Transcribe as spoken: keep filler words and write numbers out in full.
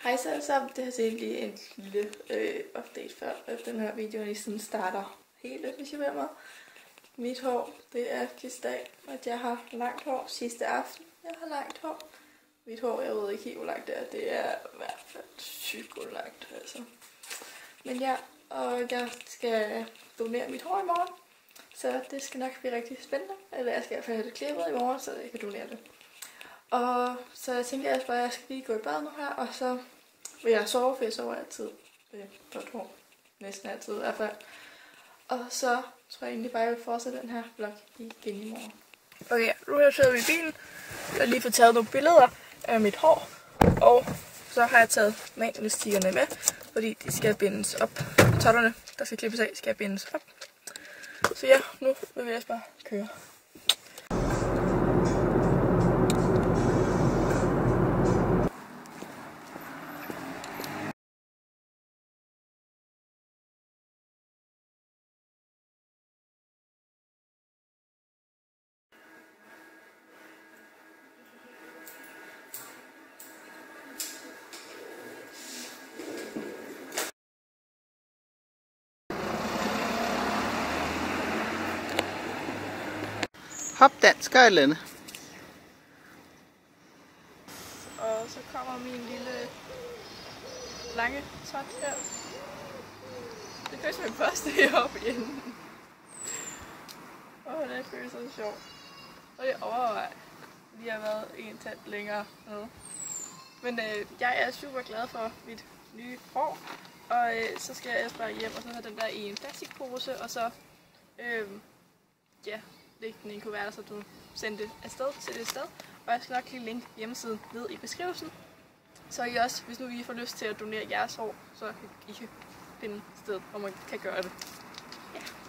Hej så alle sammen, det her er lige en lille øh, update før at den her video ligesom starter helt, hvis I vil mig. Mit hår, det er sidste dag, at jeg har langt hår sidste aften. Jeg har langt hår. Mit hår, jeg ved ikke helt hvor langt det er, det er i hvert fald sygt langt altså. Men ja, og jeg skal donere mit hår i morgen, så det skal nok blive rigtig spændende. Eller jeg skal i hvert fald have det klippet i morgen, så jeg kan donere det. Og så jeg tænker jeg bare, at jeg skal lige gå i bad nu her, og så vil jeg sove, for jeg sover altid. Det er godt hår. Næsten altid i hvert fald. Og så tror jeg egentlig bare, at jeg vil fortsætte den her vlog igen i morgen. Okay, nu har jeg siddet i bilen. Jeg har lige fået taget nogle billeder af mit hår. Og så har jeg taget mandelstikkerne med, fordi de skal bindes op. Totterne, der skal klippes af, skal bindes op. Så ja, nu vil jeg bare køre. Hop dansk og et eller andet. Og så kommer min lille lange tot her. Det føles som en første heroppe igen. Åh, oh, det føles så sjovt. Og det overvej lige har været en tand længere nede. Men øh, jeg er super glad for mit nye hår. Og øh, så skal jeg bare hjem og så have den der i en plastikpose. Og så, øh, ja, lægge den i en kuvert, så du sender det afsted, sætter det afsted. Og jeg skal nok lige linke hjemmesiden ned i beskrivelsen. Så I også, hvis nu I får lyst til at donere jeres hår, så I kan finde et sted, hvor man kan gøre det. Ja.